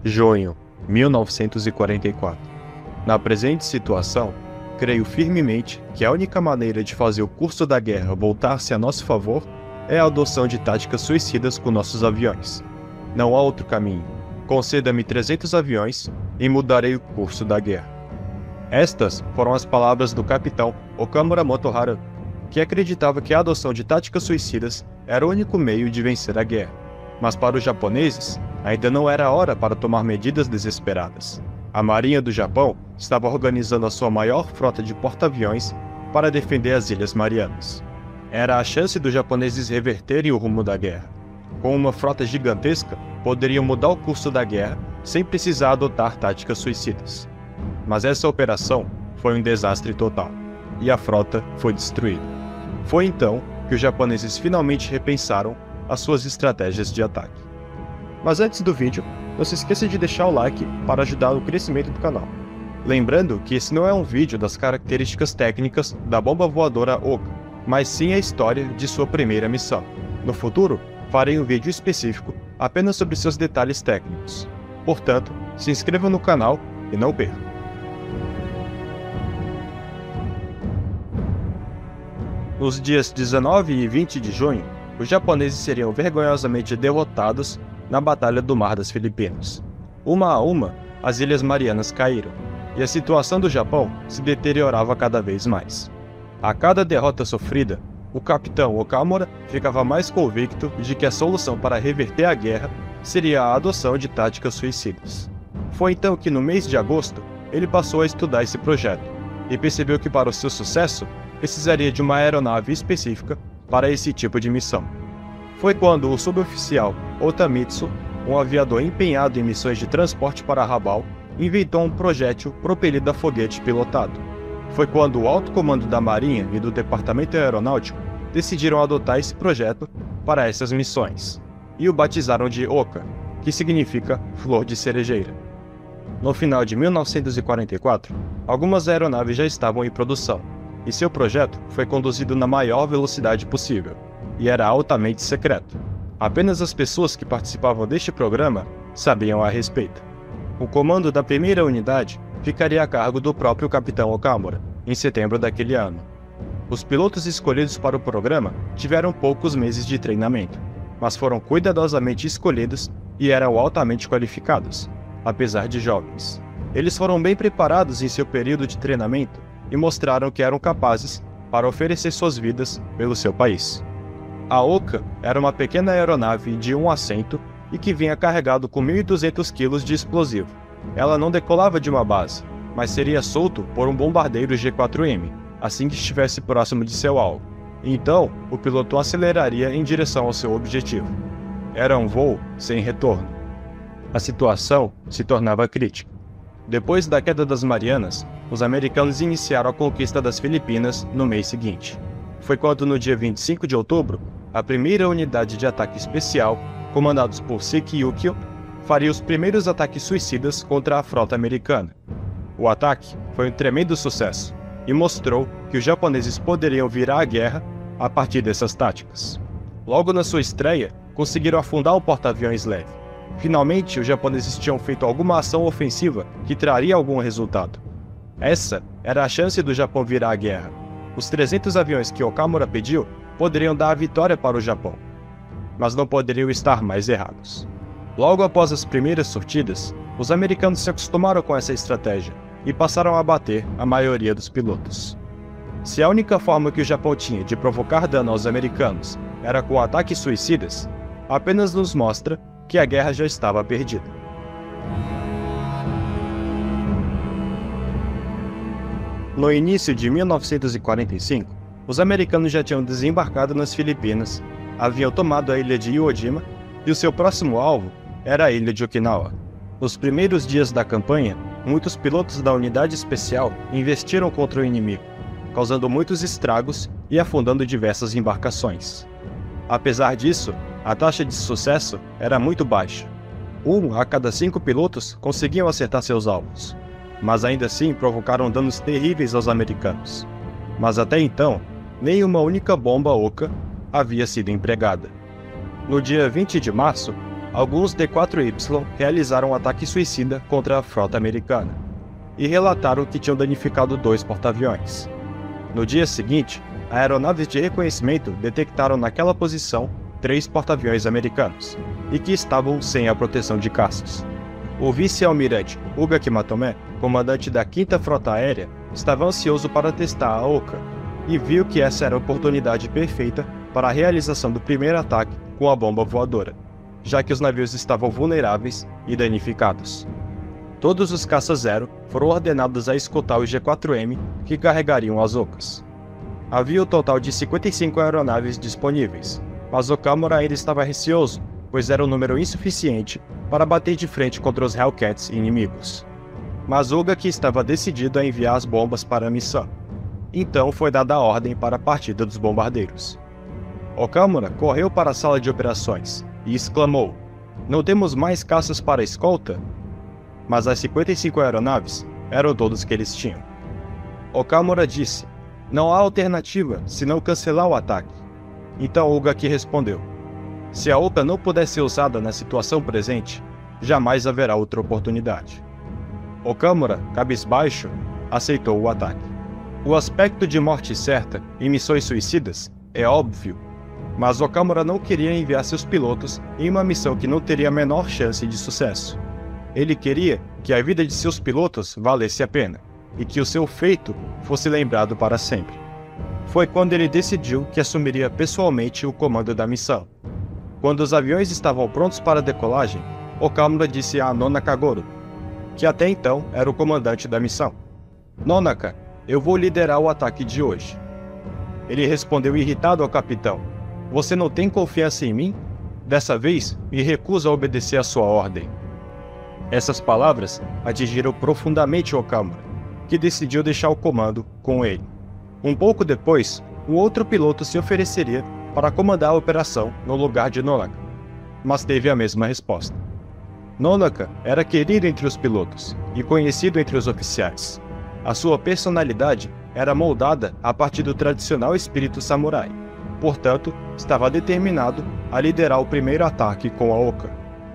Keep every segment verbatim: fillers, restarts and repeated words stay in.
Junho, mil novecentos e quarenta e quatro. Na presente situação, creio firmemente que a única maneira de fazer o curso da guerra voltar-se a nosso favor é a adoção de táticas suicidas com nossos aviões. Não há outro caminho. Conceda-me trezentos aviões e mudarei o curso da guerra. Estas foram as palavras do capitão Okamura Motohara, que acreditava que a adoção de táticas suicidas era o único meio de vencer a guerra. Mas para os japoneses, ainda não era a hora para tomar medidas desesperadas. A Marinha do Japão estava organizando a sua maior frota de porta-aviões para defender as Ilhas Marianas. Era a chance dos japoneses reverterem o rumo da guerra. Com uma frota gigantesca, poderiam mudar o curso da guerra sem precisar adotar táticas suicidas. Mas essa operação foi um desastre total, e a frota foi destruída. Foi então que os japoneses finalmente repensaram as suas estratégias de ataque. Mas antes do vídeo, não se esqueça de deixar o like para ajudar no crescimento do canal. Lembrando que esse não é um vídeo das características técnicas da bomba voadora Oka, mas sim a história de sua primeira missão. No futuro, farei um vídeo específico apenas sobre seus detalhes técnicos. Portanto, se inscreva no canal e não perca. Nos dias dezenove e vinte de junho, os japoneses seriam vergonhosamente derrotados na Batalha do Mar das Filipinas. Uma a uma, as Ilhas Marianas caíram, e a situação do Japão se deteriorava cada vez mais. A cada derrota sofrida, o capitão Okamura ficava mais convicto de que a solução para reverter a guerra seria a adoção de táticas suicidas. Foi então que, no mês de agosto, ele passou a estudar esse projeto, e percebeu que para o seu sucesso, precisaria de uma aeronave específica para esse tipo de missão. Foi quando o suboficial Otamitsu, um aviador empenhado em missões de transporte para Rabaul, inventou um projétil propelido a foguete pilotado. Foi quando o alto comando da Marinha e do Departamento Aeronáutico decidiram adotar esse projeto para essas missões, e o batizaram de Oka, que significa flor de cerejeira. No final de mil novecentos e quarenta e quatro, algumas aeronaves já estavam em produção, e seu projeto foi conduzido na maior velocidade possível, e era altamente secreto. Apenas as pessoas que participavam deste programa sabiam a respeito. O comando da primeira unidade ficaria a cargo do próprio capitão Okamura, em setembro daquele ano. Os pilotos escolhidos para o programa tiveram poucos meses de treinamento, mas foram cuidadosamente escolhidos e eram altamente qualificados, apesar de jovens. Eles foram bem preparados em seu período de treinamento e mostraram que eram capazes para oferecer suas vidas pelo seu país. A Oka era uma pequena aeronave de um assento e que vinha carregado com mil e duzentos quilos de explosivo. Ela não decolava de uma base, mas seria solto por um bombardeiro G quatro M, assim que estivesse próximo de seu alvo. Então, o piloto aceleraria em direção ao seu objetivo. Era um voo sem retorno. A situação se tornava crítica. Depois da queda das Marianas, os americanos iniciaram a conquista das Filipinas no mês seguinte. Foi quando, no dia vinte e cinco de outubro, a primeira unidade de ataque especial, comandados por Seki Yukio, faria os primeiros ataques suicidas contra a frota americana. O ataque foi um tremendo sucesso e mostrou que os japoneses poderiam virar a guerra a partir dessas táticas. Logo na sua estreia, conseguiram afundar o porta-aviões leve. Finalmente, os japoneses tinham feito alguma ação ofensiva que traria algum resultado. Essa era a chance do Japão virar a guerra. Os trezentos aviões que Okamura pediu poderiam dar a vitória para o Japão, mas não poderiam estar mais errados. Logo após as primeiras sortidas, os americanos se acostumaram com essa estratégia e passaram a abater a maioria dos pilotos. Se a única forma que o Japão tinha de provocar dano aos americanos era com ataques suicidas, apenas nos mostra que a guerra já estava perdida. No início de mil novecentos e quarenta e cinco, os americanos já tinham desembarcado nas Filipinas, haviam tomado a ilha de Iwo Jima e o seu próximo alvo era a ilha de Okinawa. Nos primeiros dias da campanha, muitos pilotos da unidade especial investiram contra o inimigo, causando muitos estragos e afundando diversas embarcações. Apesar disso, a taxa de sucesso era muito baixa. Um a cada cinco pilotos conseguiam acertar seus alvos, mas ainda assim provocaram danos terríveis aos americanos. Mas até então, nenhuma única bomba Oka havia sido empregada. No dia vinte de março, alguns D quatro Y realizaram um ataque suicida contra a frota americana e relataram que tinham danificado dois porta-aviões. No dia seguinte, aeronaves de reconhecimento detectaram naquela posição três porta-aviões americanos e que estavam sem a proteção de caças. O vice-almirante Uga Kimatomé, comandante da quinta Frota Aérea, estava ansioso para testar a Oka e viu que essa era a oportunidade perfeita para a realização do primeiro ataque com a bomba voadora, já que os navios estavam vulneráveis e danificados. Todos os caça-zero foram ordenados a escoltar os G quatro M que carregariam as Okas. Havia o total de cinquenta e cinco aeronaves disponíveis, mas Okamura ainda estava receoso, pois era um número insuficiente para bater de frente contra os Hellcats inimigos. Mas Uga que estava decidido a enviar as bombas para a missão. Então foi dada a ordem para a partida dos bombardeiros. Okamura correu para a sala de operações e exclamou: "Não temos mais caças para a escolta?" Mas as cinquenta e cinco aeronaves eram todos que eles tinham. Okamura disse: "Não há alternativa senão cancelar o ataque." Então Uga que respondeu: "Se a Oka não puder ser usada na situação presente, jamais haverá outra oportunidade." Okamura, cabisbaixo, aceitou o ataque. O aspecto de morte certa em missões suicidas é óbvio, mas Okamura não queria enviar seus pilotos em uma missão que não teria a menor chance de sucesso. Ele queria que a vida de seus pilotos valesse a pena, e que o seu feito fosse lembrado para sempre. Foi quando ele decidiu que assumiria pessoalmente o comando da missão. Quando os aviões estavam prontos para a decolagem, Okamura disse a Nonaka Goro, que até então era o comandante da missão: "Nonaka, eu vou liderar o ataque de hoje." Ele respondeu irritado ao capitão: "Você não tem confiança em mim? Dessa vez, me recuso a obedecer a sua ordem." Essas palavras atingiram profundamente Okamura, que decidiu deixar o comando com ele. Um pouco depois, um outro piloto se ofereceria para comandar a operação no lugar de Nonaka, mas teve a mesma resposta. Nonaka era querido entre os pilotos e conhecido entre os oficiais. A sua personalidade era moldada a partir do tradicional espírito samurai, portanto, estava determinado a liderar o primeiro ataque com a Oka.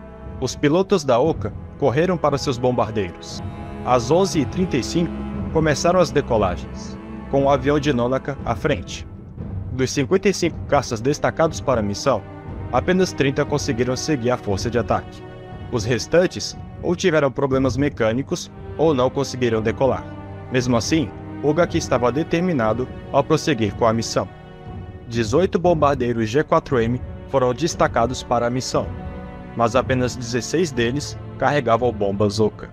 Os pilotos da Oka correram para seus bombardeiros. Às onze e trinta e cinco, começaram as decolagens, com o avião de Nonaka à frente. Dos cinquenta e cinco caças destacados para a missão, apenas trinta conseguiram seguir a força de ataque. Os restantes ou tiveram problemas mecânicos ou não conseguiram decolar. Mesmo assim, Uga que estava determinado a prosseguir com a missão. dezoito bombardeiros G quatro M foram destacados para a missão, mas apenas dezesseis deles carregavam bombas Oka.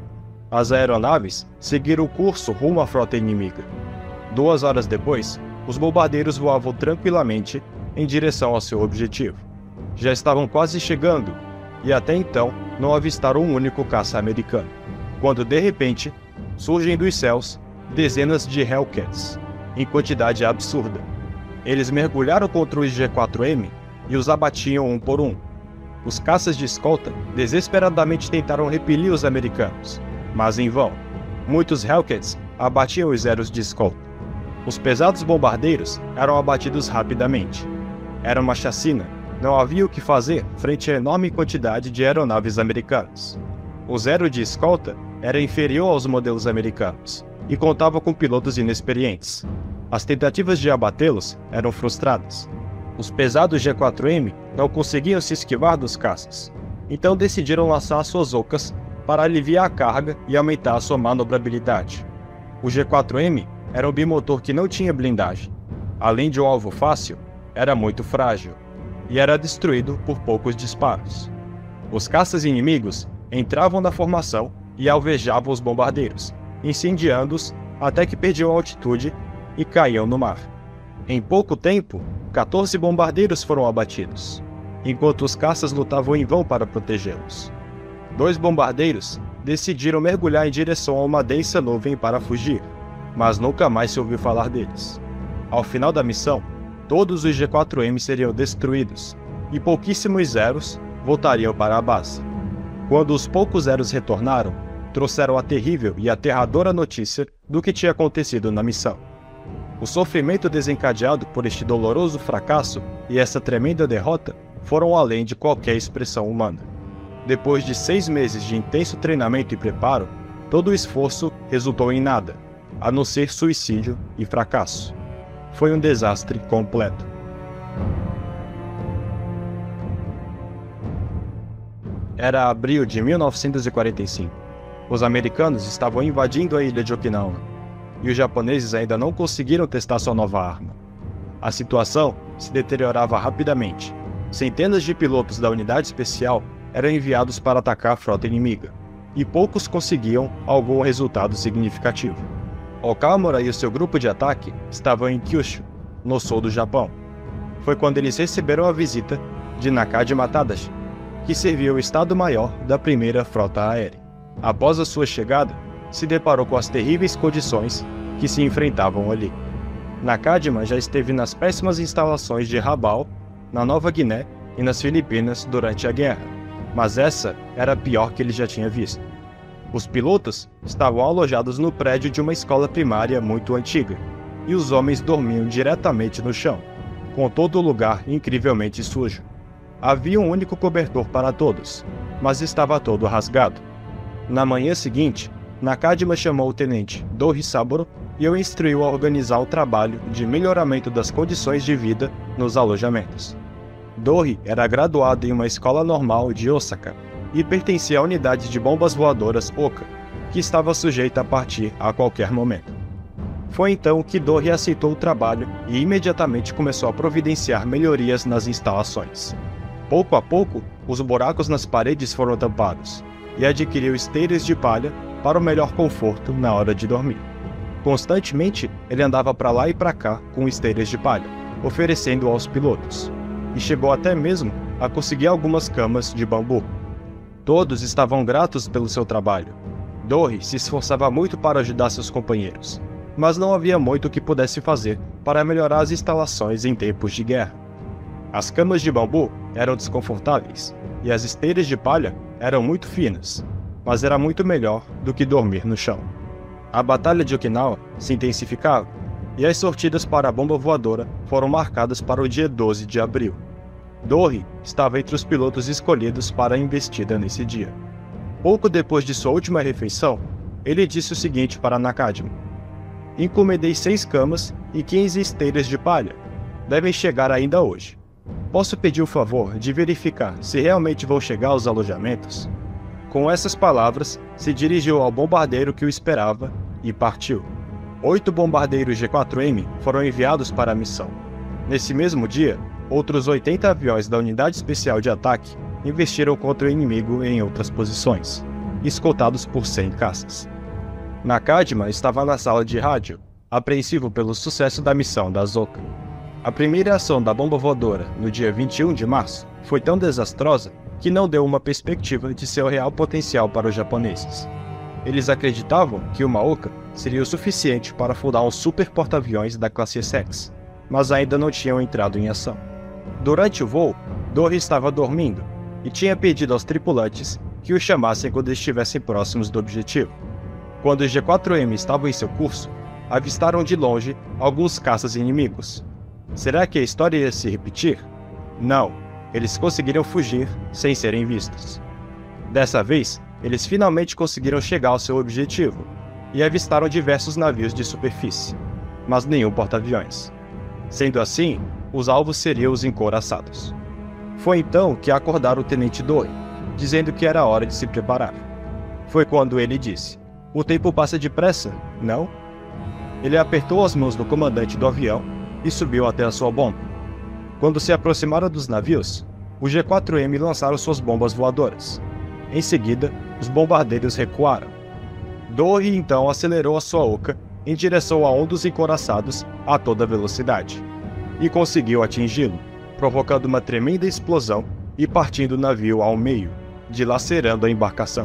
As aeronaves seguiram o curso rumo à frota inimiga. Duas horas depois, os bombardeiros voavam tranquilamente em direção ao seu objetivo. Já estavam quase chegando, e até então não avistaram um único caça americano, quando de repente surgem dos céus dezenas de Hellcats, em quantidade absurda. Eles mergulharam contra os G quatro M e os abatiam um por um. Os caças de escolta desesperadamente tentaram repelir os americanos, mas em vão. Muitos Hellcats abatiam os Zeros de escolta. Os pesados bombardeiros eram abatidos rapidamente. Era uma chacina, não havia o que fazer frente à enorme quantidade de aeronaves americanas. O Zero de escolta era inferior aos modelos americanos e contava com pilotos inexperientes. As tentativas de abatê-los eram frustradas. Os pesados G quatro M não conseguiam se esquivar dos caças, então decidiram lançar suas Okas para aliviar a carga e aumentar a sua manobrabilidade. O G quatro M era um bimotor que não tinha blindagem. Além de um alvo fácil, era muito frágil e era destruído por poucos disparos. Os caças inimigos entravam na formação e alvejavam os bombardeiros, incendiando-os até que perdiam altitude e caíam no mar. Em pouco tempo, quatorze bombardeiros foram abatidos, enquanto os caças lutavam em vão para protegê-los. Dois bombardeiros decidiram mergulhar em direção a uma densa nuvem para fugir, mas nunca mais se ouviu falar deles. Ao final da missão, todos os G quatro M seriam destruídos, e pouquíssimos Zeros voltariam para a base. Quando os poucos Zeros retornaram, trouxeram a terrível e aterradora notícia do que tinha acontecido na missão. O sofrimento desencadeado por este doloroso fracasso e essa tremenda derrota foram além de qualquer expressão humana. Depois de seis meses de intenso treinamento e preparo, todo o esforço resultou em nada, a não ser suicídio e fracasso. Foi um desastre completo. Era abril de mil novecentos e quarenta e cinco. Os americanos estavam invadindo a ilha de Okinawa, e os japoneses ainda não conseguiram testar sua nova arma. A situação se deteriorava rapidamente. Centenas de pilotos da unidade especial eram enviados para atacar a frota inimiga, e poucos conseguiam algum resultado significativo. Okamura e o seu grupo de ataque estavam em Kyushu, no sul do Japão. Foi quando eles receberam a visita de Nakajima Tadashi, que servia o Estado-Maior da primeira frota aérea. Após a sua chegada, se deparou com as terríveis condições que se enfrentavam ali. Nakajima já esteve nas péssimas instalações de Rabaul, na Nova Guiné e nas Filipinas durante a guerra, mas essa era a pior que ele já tinha visto. Os pilotos estavam alojados no prédio de uma escola primária muito antiga, e os homens dormiam diretamente no chão, com todo o lugar incrivelmente sujo. Havia um único cobertor para todos, mas estava todo rasgado. Na manhã seguinte, Nakajima chamou o tenente Dori Saburo e o instruiu a organizar o trabalho de melhoramento das condições de vida nos alojamentos. Dori era graduado em uma escola normal de Osaka e pertencia à unidade de bombas voadoras Oka, que estava sujeita a partir a qualquer momento. Foi então que Dori aceitou o trabalho e imediatamente começou a providenciar melhorias nas instalações. Pouco a pouco, os buracos nas paredes foram tampados, e adquiriu esteiras de palha para o melhor conforto na hora de dormir. Constantemente, ele andava para lá e para cá com esteiras de palha, oferecendo aos pilotos, e chegou até mesmo a conseguir algumas camas de bambu. Todos estavam gratos pelo seu trabalho. Dori se esforçava muito para ajudar seus companheiros, mas não havia muito que pudesse fazer para melhorar as instalações em tempos de guerra. As camas de bambu eram desconfortáveis, e as esteiras de palha eram muito finas, mas era muito melhor do que dormir no chão. A Batalha de Okinawa se intensificava, e as sortidas para a bomba voadora foram marcadas para o dia doze de abril. Dori estava entre os pilotos escolhidos para a investida nesse dia. Pouco depois de sua última refeição, ele disse o seguinte para Nakajima: "Encomendei seis camas e quinze esteiras de palha. Devem chegar ainda hoje. Posso pedir o favor de verificar se realmente vão chegar aos alojamentos?" Com essas palavras, se dirigiu ao bombardeiro que o esperava e partiu. Oito bombardeiros G quatro M foram enviados para a missão. Nesse mesmo dia, outros oitenta aviões da Unidade Especial de Ataque investiram contra o inimigo em outras posições, escoltados por cem caças. Nakajima estava na sala de rádio, apreensivo pelo sucesso da missão da Zoka. A primeira ação da bomba voadora, no dia vinte e um de março, foi tão desastrosa que não deu uma perspectiva de seu real potencial para os japoneses. Eles acreditavam que uma Oka seria o suficiente para fundar um super porta-aviões da classe Essex, mas ainda não tinham entrado em ação. Durante o voo, Dori estava dormindo e tinha pedido aos tripulantes que o chamassem quando estivessem próximos do objetivo. Quando os G quatro M estavam em seu curso, avistaram de longe alguns caças inimigos. Será que a história ia se repetir? Não, eles conseguiram fugir sem serem vistos. Dessa vez, eles finalmente conseguiram chegar ao seu objetivo e avistaram diversos navios de superfície, mas nenhum porta-aviões. Sendo assim, os alvos seriam os encouraçados. Foi então que acordaram o tenente Dori, dizendo que era hora de se preparar. Foi quando ele disse: "O tempo passa depressa, não?" Ele apertou as mãos do comandante do avião e subiu até a sua bomba. Quando se aproximaram dos navios, os G quatro M lançaram suas bombas voadoras. Em seguida, os bombardeiros recuaram. Dori então acelerou a sua Oka em direção a um dos encouraçados a toda velocidade, e conseguiu atingi-lo, provocando uma tremenda explosão e partindo o navio ao meio, dilacerando a embarcação.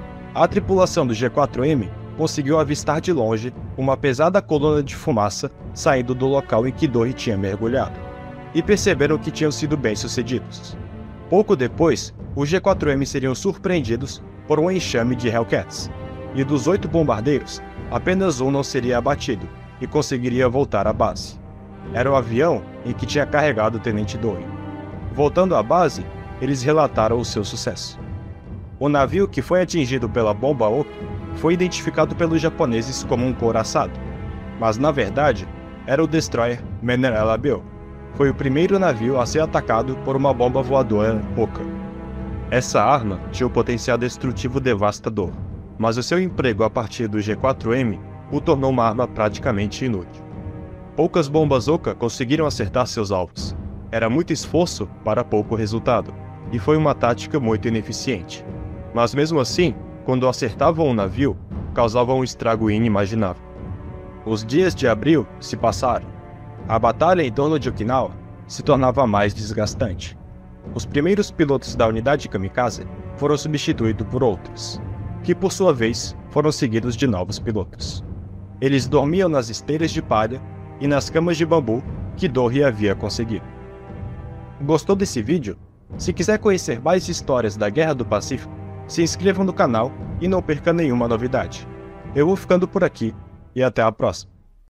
A tripulação do G quatro M conseguiu avistar de longe uma pesada coluna de fumaça saindo do local em que Dori tinha mergulhado, e perceberam que tinham sido bem-sucedidos. Pouco depois, os G quatro M seriam surpreendidos por um enxame de Hellcats, e dos oito bombardeiros, apenas um não seria abatido e conseguiria voltar à base. Era o avião em que tinha carregado o tenente Dori. Voltando à base, eles relataram o seu sucesso. O navio que foi atingido pela bomba Oka foi identificado pelos japoneses como um couraçado, mas na verdade era o destroyer Minerala Bill. Foi o primeiro navio a ser atacado por uma bomba voadora Oka. Essa arma tinha um potencial destrutivo devastador, mas o seu emprego a partir do G quatro M o tornou uma arma praticamente inútil. Poucas bombas Oka conseguiram acertar seus alvos. Era muito esforço para pouco resultado, e foi uma tática muito ineficiente. Mas mesmo assim, quando acertavam um navio, causavam um estrago inimaginável. Os dias de abril se passaram. A batalha em torno de Okinawa se tornava mais desgastante. Os primeiros pilotos da unidade Kamikaze foram substituídos por outros, que por sua vez foram seguidos de novos pilotos. Eles dormiam nas esteiras de palha e nas camas de bambu que Dory havia conseguido. Gostou desse vídeo? Se quiser conhecer mais histórias da Guerra do Pacífico, se inscreva no canal e não perca nenhuma novidade. Eu vou ficando por aqui e até a próxima.